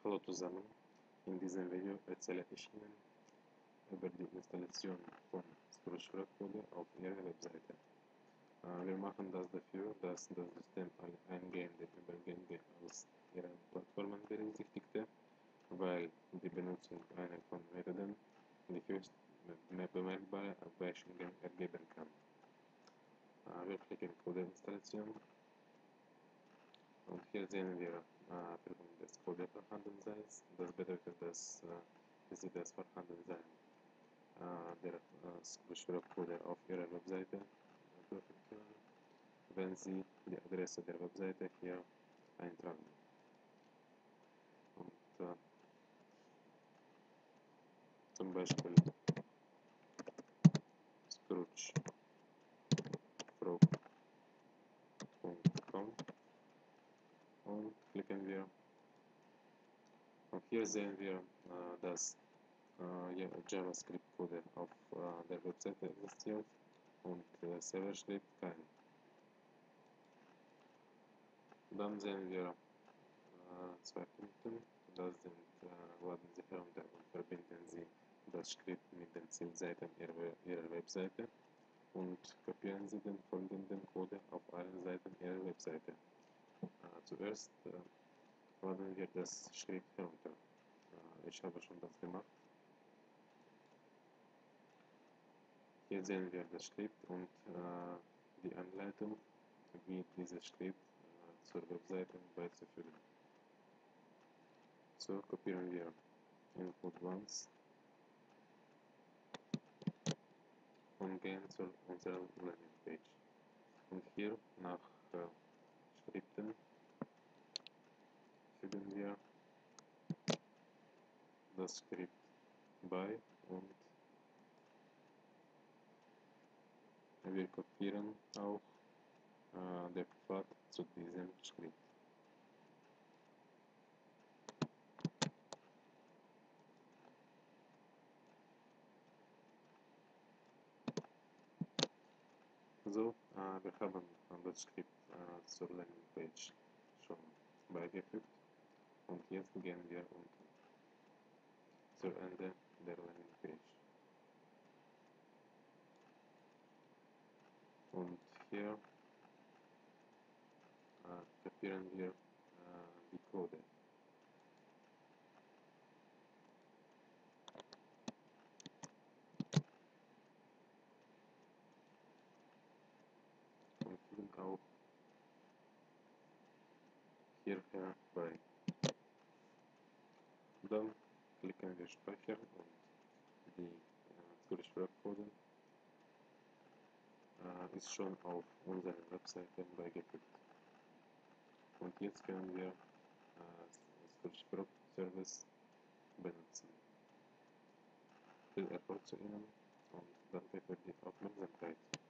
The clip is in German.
Hallo zusammen, in diesem Video erzähle ich Ihnen über die Installation von Scratch-Code auf Ihrer Webseite. Wir machen das dafür, dass das System alle eingehenden Übergänge aus Ihren Plattformen berücksichtigte, weil die Benutzung einer von Methoden die höchst bemerkbare Abweichungen ergeben kann. Wir klicken Code-Installation und hier sehen wir Prüfung des Code-Vorhandenseins. Das bedeutet, dass Sie das Vorhandensein der Scratch-Code auf Ihrer Webseite prüfen können, wenn Sie die Adresse der Webseite hier eintragen. Und zum Beispiel scratchfrog.com und klicken wir. Und hier sehen wir, dass JavaScript-Code auf der Webseite existiert und Server schreibt kein. Dann sehen wir zwei Punkte. Das sind, laden Sie herunter und verbinden Sie das Skript mit den Zielseiten Ihrer Webseite und kopieren Sie den folgenden Code auf allen Seiten Ihrer Webseite. Zuerst laden wir das Skript herunter. Ich habe schon das gemacht. Hier sehen wir das Skript und die Anleitung, wie dieses Skript zur Webseite beizufügen. So kopieren wir Input once und gehen zu unserer Landingpage. Und hier nach Skripten fügen wir das Skript bei und wir kopieren auch den Pfad zu diesem Skript. So, wir haben das Skript zur Landingpage schon beigefügt und jetzt gehen wir unten zur Ende der Landingpage. Und hier kopieren wir die Code. Und fügen auch hierher bei. Dann klicken wir Speichern und die Scratch-Code ist schon auf unserer Webseite beigefügt. Und jetzt können wir Scratch-Service benutzen. Viel Erfolg zu Ihnen und danke für die Aufmerksamkeit.